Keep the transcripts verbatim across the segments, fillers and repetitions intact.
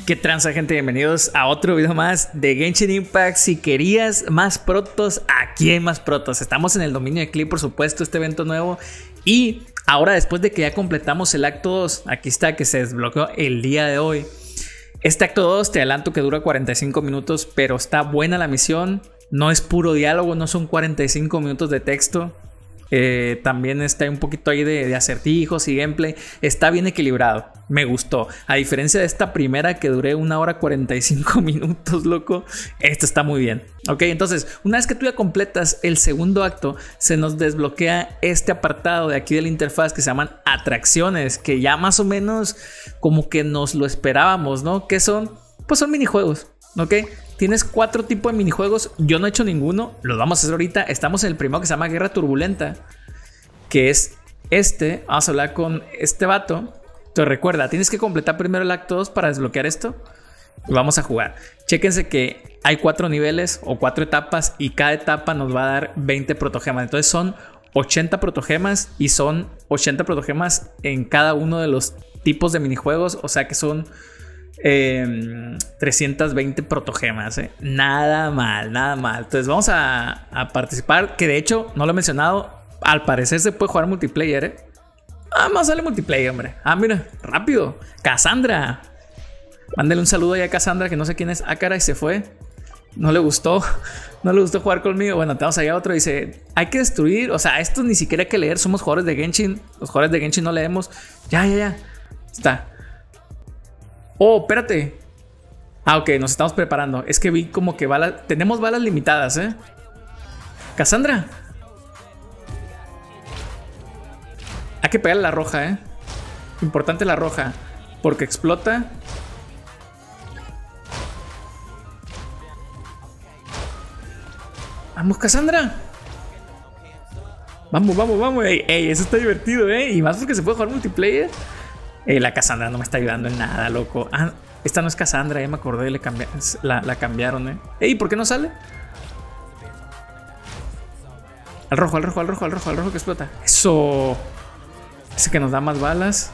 ¿Qué tranza, gente? Bienvenidos a otro video más de Genshin Impact. Si querías más protos, aquí hay más protos. Estamos en el dominio de Clip, por supuesto, este evento nuevo. Y ahora, después de que ya completamos el acto dos, aquí está, que se desbloqueó el día de hoy. Este acto dos, te adelanto que dura cuarenta y cinco minutos, pero está buena la misión. No es puro diálogo, no son cuarenta y cinco minutos de texto. Eh, también está un poquito ahí de, de acertijos y gameplay. Está bien equilibrado, me gustó. A diferencia de esta primera que duré una hora cuarenta y cinco minutos, loco, esta está muy bien. Ok, entonces una vez que tú ya completas el segundo acto, se nos desbloquea este apartado de aquí de la interfaz que se llaman atracciones, que ya más o menos como que nos lo esperábamos, ¿no? ¿Qué son? Pues son minijuegos, ¿ok? Tienes cuatro tipos de minijuegos. Yo no he hecho ninguno. Los vamos a hacer ahorita. Estamos en el primero que se llama Guerra Turbulenta, que es este. Vamos a hablar con este vato. Entonces recuerda, tienes que completar primero el acto dos para desbloquear esto. Y vamos a jugar. Chéquense que hay cuatro niveles o cuatro etapas. Y cada etapa nos va a dar veinte protogemas. Entonces son ochenta protogemas. Y son ochenta protogemas en cada uno de los tipos de minijuegos. O sea que son... Eh, trescientos veinte protogemas, eh. Nada mal, nada mal. Entonces vamos a, a participar. Que de hecho, no lo he mencionado, al parecer se puede jugar multiplayer, eh. Ah, más sale multiplayer, hombre. Ah, mira, rápido. Cassandra. Mándale un saludo ahí a Cassandra, que no sé quién es. Ah, caray, se fue. No le gustó. No le gustó jugar conmigo. Bueno, tenemos allá otro. Dice, hay que destruir. O sea, esto ni siquiera hay que leer. Somos jugadores de Genshin. Los jugadores de Genshin no leemos. Ya, ya, ya. Está. Oh, espérate. Ah, ok, nos estamos preparando. Es que vi como que balas. Tenemos balas limitadas, ¿eh? Cassandra. Hay que pegarle la roja, ¿eh? Importante la roja. Porque explota. Vamos, Cassandra. Vamos, vamos, vamos. Ey, ey, eso está divertido, ¿eh? Y más porque se puede jugar multiplayer. Eh, la Cassandra no me está ayudando en nada, loco. Ah, esta no es Cassandra, ya me acordé, le cambi la, la cambiaron, eh. Ey, ¿por qué no sale? Al rojo, al rojo, al rojo, al rojo, al rojo que explota. Eso. Ese que nos da más balas.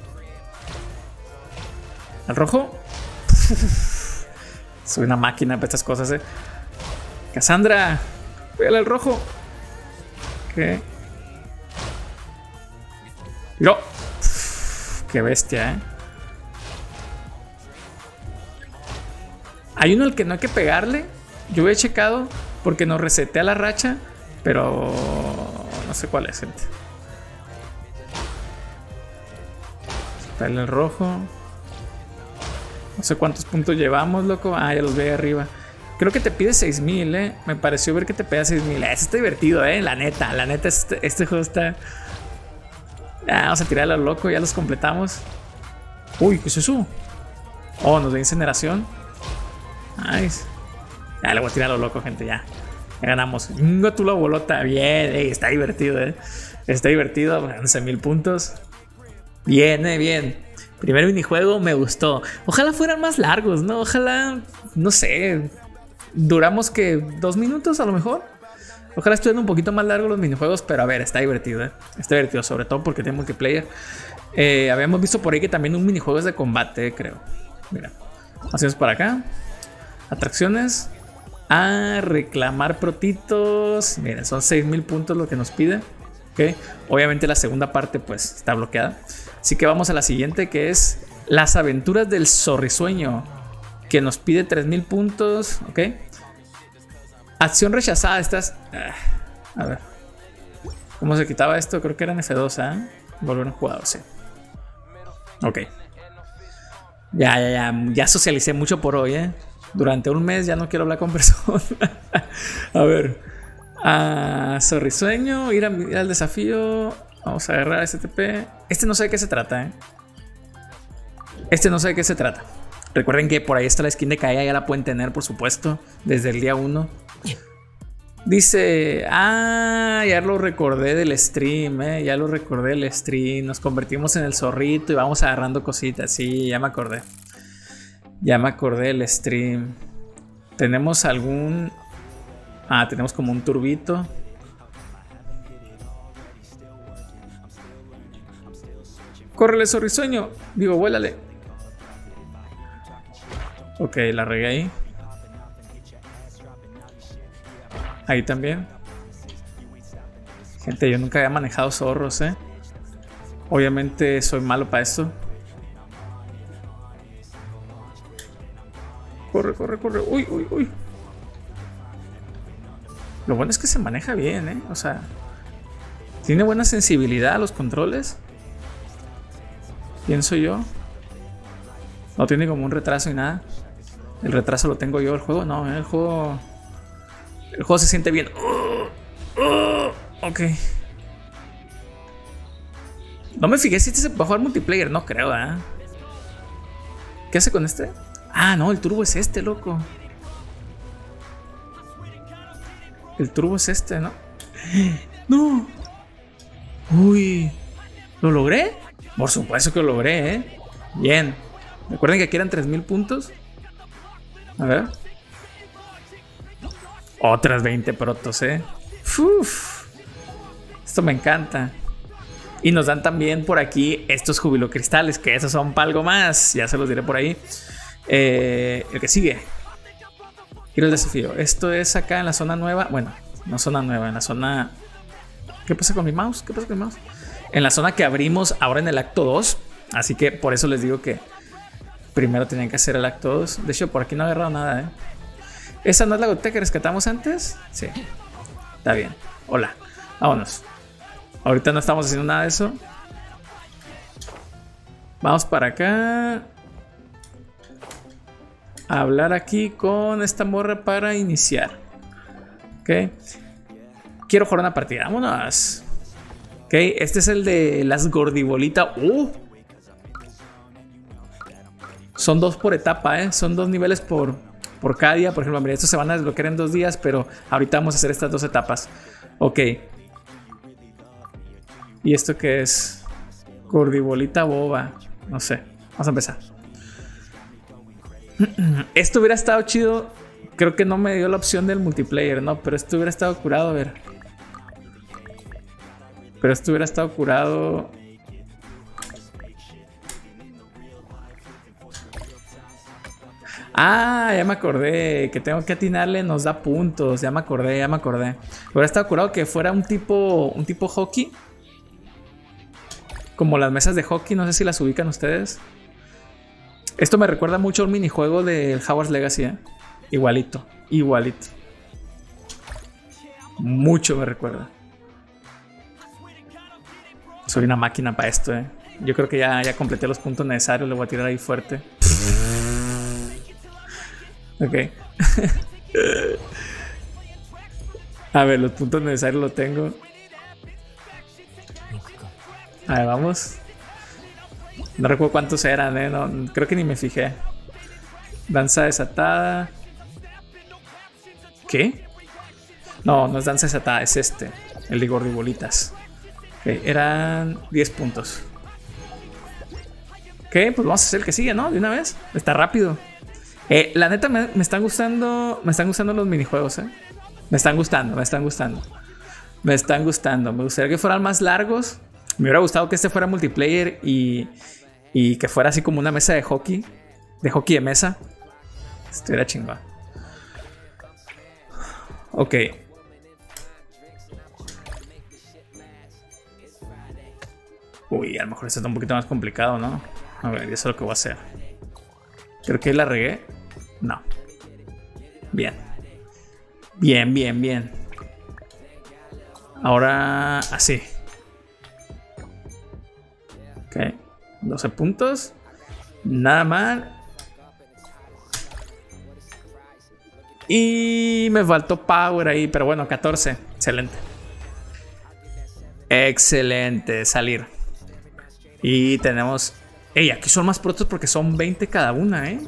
Al rojo. Soy una máquina para estas cosas, eh. Cassandra, pégale al rojo. ¿Qué? No. Qué bestia, ¿eh? Hay uno al que no hay que pegarle. Yo he checado porque nos resetea la racha, pero no sé cuál es, gente. Dale el rojo. No sé cuántos puntos llevamos, loco. Ah, ya los ve ahí arriba. Creo que te pide seis mil, ¿eh? Me pareció ver que te pega seis mil. Este está divertido, ¿eh? La neta, la neta, este, este juego está... Ah, vamos a tirarlo al loco, ya los completamos. Uy, ¿qué es eso? Oh, nos da incineración. Nice. Ya le voy a tirar a lo loco, gente, ya. Ya ganamos. No, tú la bolota. Bien, ey, está divertido, eh. Está divertido, once mil puntos. Bien, eh, bien. Primer minijuego me gustó. Ojalá fueran más largos, ¿no? Ojalá, no sé. Duramos que dos minutos a lo mejor. Ojalá estuvieran un poquito más largos los minijuegos, pero a ver, está divertido, ¿eh? Está divertido, sobre todo porque tiene multiplayer. Eh, habíamos visto por ahí que también un minijuego es de combate, creo. Mira, hacemos para acá. Atracciones. A reclamar protitos. Miren, son seis mil puntos lo que nos pide. ¿Okay? Obviamente la segunda parte pues está bloqueada. Así que vamos a la siguiente, que es Las aventuras del zorrisueño, que nos pide tres mil puntos. Ok. Acción rechazada. Estas... A ver. ¿Cómo se quitaba esto? Creo que era en F dos, ¿eh? Volver a un jugador, sí. Ok. Ya, ya, ya. Ya socialicé mucho por hoy, ¿eh? Durante un mes ya no quiero hablar con personas. A ver. Ah, zorrisueño. Ir, a, ir al desafío. Vamos a agarrar S T P. Este no sé de qué se trata, ¿eh? Este no sé de qué se trata. Recuerden que por ahí está la skin de Kaeya. Ya la pueden tener, por supuesto. Desde el día uno. Dice, ah, ya lo recordé del stream, eh, ya lo recordé del stream. Nos convertimos en el zorrito y vamos agarrando cositas. Sí, ya me acordé. Ya me acordé del stream. Tenemos algún... Ah, tenemos como un turbito. Córrele, zorrisueño. Digo, vuélale. Ok, la regué ahí. Ahí también. Gente, yo nunca había manejado zorros, eh. Obviamente soy malo para esto. Corre, corre, corre. Uy, uy, uy. Lo bueno es que se maneja bien, eh. O sea, tiene buena sensibilidad a los controles. Pienso yo. No tiene como un retraso y nada. El retraso lo tengo yo, el juego. No, el juego. El juego se siente bien. Uh, uh, ok. No me fijé si este se puede jugar multiplayer. No creo, ¿eh? ¿Qué hace con este? Ah, no, el turbo es este, loco. El turbo es este, ¿no? ¡No! Uy. ¿Lo logré? Por supuesto que lo logré, ¿eh? Bien. Recuerden que aquí eran tres mil puntos. A ver. Otras veinte protos, ¿eh? Uf. Esto me encanta. Y nos dan también por aquí estos jubilocristales, que esos son para algo más. Ya se los diré por ahí. Eh, el que sigue. Quiero el desafío. Esto es acá en la zona nueva. Bueno, no zona nueva, en la zona... ¿Qué pasa con mi mouse? ¿Qué pasa con mi mouse? En la zona que abrimos ahora en el acto dos. Así que por eso les digo que primero tenían que hacer el acto dos. De hecho, por aquí no he agarrado nada, ¿eh? ¿Esa no es la gotita que rescatamos antes? Sí. Está bien. Hola. Vámonos. Ahorita no estamos haciendo nada de eso. Vamos para acá. A hablar aquí con esta morra para iniciar. Ok. Quiero jugar una partida. Vámonos. Ok. Este es el de las gordibolitas. Uh. Son dos por etapa, ¿eh? Son dos niveles por, por cada día. Por ejemplo, mira, estos se van a desbloquear en dos días, pero ahorita vamos a hacer estas dos etapas. Ok. ¿Y esto qué es? Gordibolita boba. No sé. Vamos a empezar. Esto hubiera estado chido. Creo que no me dio la opción del multiplayer, ¿no? Pero esto hubiera estado curado, a ver. Pero esto hubiera estado curado. Ah, ya me acordé. Que tengo que atinarle, nos da puntos. Ya me acordé, ya me acordé. Hubiera estado curado que fuera un tipo. Un tipo hockey. Como las mesas de hockey, no sé si las ubican ustedes. Esto me recuerda mucho a un minijuego del Hogwarts Legacy, ¿eh? Igualito, igualito. Mucho me recuerda. Soy una máquina para esto, ¿eh? Yo creo que ya, ya completé los puntos necesarios. Le voy a tirar ahí fuerte. Ok. A ver, los puntos necesarios los tengo. A ver, vamos. No recuerdo cuántos eran, ¿eh? No, creo que ni me fijé. Danza desatada. ¿Qué? No, no es danza desatada, es este. El de gordibolitas. Ok, eran diez puntos. Ok, pues vamos a hacer el que sigue, ¿no? De una vez. Está rápido. Eh, la neta me, me están gustando. Me están gustando los minijuegos, ¿eh? Me están gustando, me están gustando. Me están gustando. Me gustaría que fueran más largos. Me hubiera gustado que este fuera multiplayer y, y que fuera así como una mesa de hockey. De hockey de mesa. Estuviera chingón. Ok. Uy, a lo mejor esto está un poquito más complicado, ¿no? A ver, eso es lo que voy a hacer. Creo que la regué. No. Bien. Bien, bien, bien. Ahora así. Ok. doce puntos. Nada mal. Y me faltó power ahí. Pero bueno, catorce. Excelente. Excelente. Salir. Y tenemos... Ey, aquí son más protos porque son veinte cada una, ¿eh?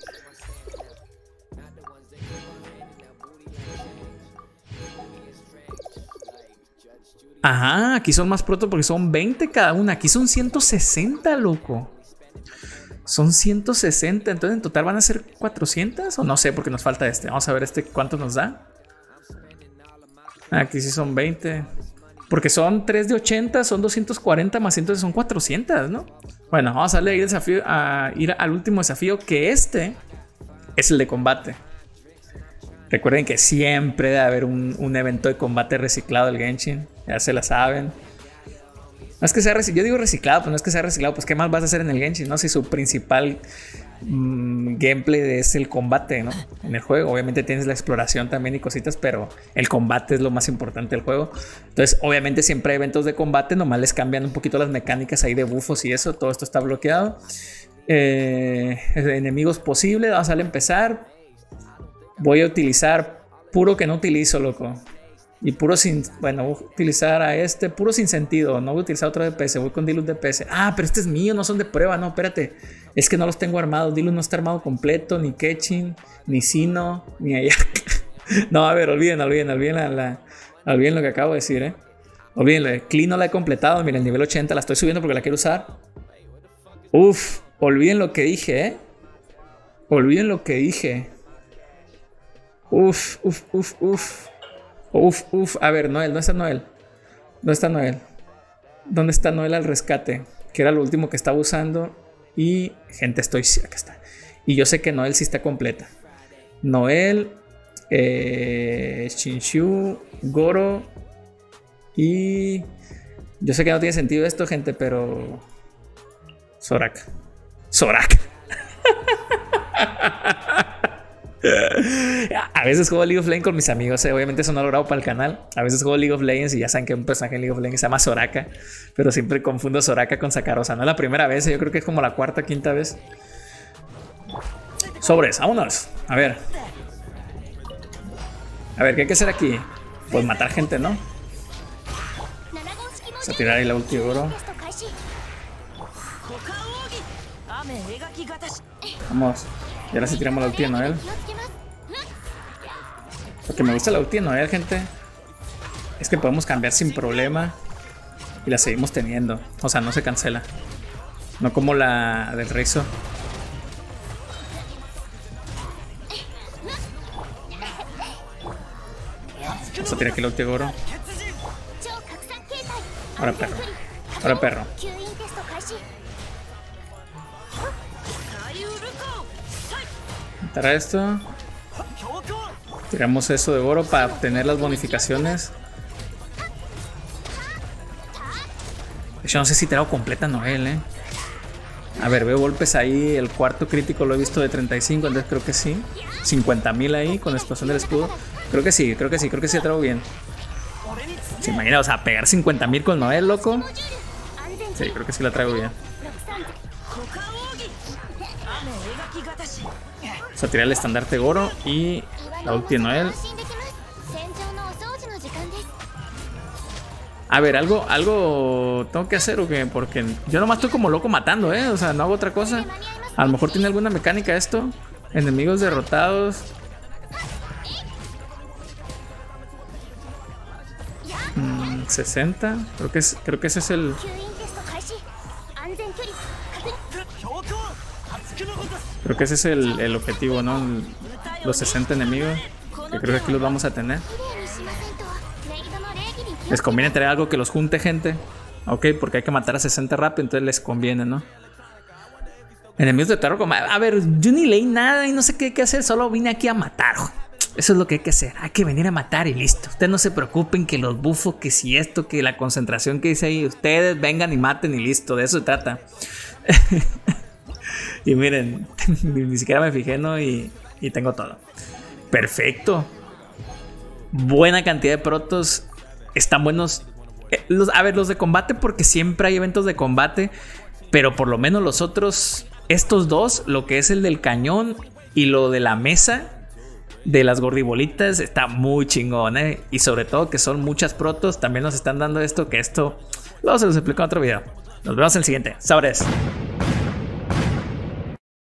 Ajá, aquí son más protos porque son veinte cada una. Aquí son ciento sesenta, loco. Son ciento sesenta. Entonces en total van a ser cuatrocientos. O no sé, porque nos falta este. Vamos a ver este cuánto nos da. Aquí sí son veinte. Porque son tres de ochenta, son doscientos cuarenta más ciento, son cuatrocientos, ¿no? Bueno, vamos a darle el desafío, a ir al último desafío. Que este es el de combate. Recuerden que siempre debe haber un, un evento de combate reciclado del Genshin. Ya se la saben. No es que sea reciclado, yo digo reciclado, pues no es que sea reciclado, pues qué más vas a hacer en el Genshin, ¿no? Si su principal mmm, gameplay es el combate, ¿no? En el juego, obviamente tienes la exploración también y cositas, pero el combate es lo más importante del juego. Entonces, obviamente siempre hay eventos de combate, nomás les cambian un poquito las mecánicas ahí de buffos y eso, todo esto está bloqueado. Eh, enemigos posibles, vamos a empezar. Voy a utilizar puro que no utilizo, loco. Y puro sin... Bueno, voy a utilizar a este puro sin sentido. No voy a utilizar otro D P S. Voy con Diluc D P S. Ah, pero este es mío. No son de prueba. No, espérate. Es que no los tengo armados. Diluc no está armado completo. Ni Keqing. Ni Sino. Ni Ayaka. No, a ver, olviden, olviden. Olviden, la, la, olviden lo que acabo de decir, eh. Olvídenlo. Clean no la he completado. Miren, el nivel ochenta la estoy subiendo porque la quiero usar. Uf. Olviden lo que dije, eh. Olviden lo que dije. Uf, uf, uf, uf. Uf, uf, a ver, Noel, ¿dónde está Noel? ¿Dónde está Noel? ¿Dónde está Noel al rescate? Que era lo último que estaba usando. Y, gente, estoy... Acá está. Y yo sé que Noel sí está completa. Noel, eh, Chinchou, Goro. Y... Yo sé que no tiene sentido esto, gente, pero... Soraka. Soraka. A veces juego League of Legends con mis amigos, eh. Obviamente eso no lo grabo para el canal. A veces juego League of Legends y ya saben que un personaje en League of Legends se llama Soraka, pero siempre confundo Soraka con Sakarosa. No es la primera vez, yo creo que es como la cuarta, quinta vez. Sobres, vámonos. A ver. A ver, ¿qué hay que hacer aquí? Pues matar gente, ¿no? Vamos a tirar ahí la ulti de oro. Vamos. Y ahora sí tiramos la ulti de Noel. Porque me gusta la ulti de Noel, gente. Es que podemos cambiar sin problema. Y la seguimos teniendo. O sea, no se cancela. No como la del Rizo. Vamos a tirar aquí la ulti de Goro. Ahora perro. Ahora perro. Matar a esto. Tiramos eso de oro para obtener las bonificaciones. Yo no sé si tirado completa Noel, eh. A ver, veo golpes ahí. El cuarto crítico lo he visto de treinta y cinco, entonces creo que sí. cincuenta mil ahí con la explosión del escudo. Creo que sí, creo que sí, creo que sí traigo bien. ¿Se imagina? O sea, pegar cincuenta mil con Noel, loco. Sí, creo que sí la traigo bien. Vamos a tirar el estandarte Goro y la ulti de Noel. A ver, algo, algo tengo que hacer o qué, porque yo nomás estoy como loco matando, eh. O sea, no hago otra cosa. A lo mejor tiene alguna mecánica esto. Enemigos derrotados. Mm, sesenta. Creo que es, creo que ese es el. Creo que ese es el, el objetivo, ¿no? El, los sesenta enemigos. Que creo que aquí los vamos a tener. Les conviene tener algo que los junte, gente. Ok, porque hay que matar a sesenta rápido, entonces les conviene, ¿no? Enemigos de terror. Como, a ver, yo ni leí nada y no sé qué hay que hacer. Solo vine aquí a matar. Eso es lo que hay que hacer. Hay que venir a matar y listo. Ustedes no se preocupen que los bufos, que si esto, que la concentración que dice ahí. Ustedes vengan y maten y listo. De eso se trata. Y miren, ni siquiera me fijé, ¿no? Y, y tengo todo. Perfecto. Buena cantidad de protos. Están buenos. Eh, los, a ver, los de combate, porque siempre hay eventos de combate. Pero por lo menos los otros, estos dos, lo que es el del cañón y lo de la mesa de las gordibolitas, está muy chingón, ¿eh? Y sobre todo que son muchas protos. También nos están dando esto, que esto luego se los explico en otro video. Nos vemos en el siguiente. Sabres.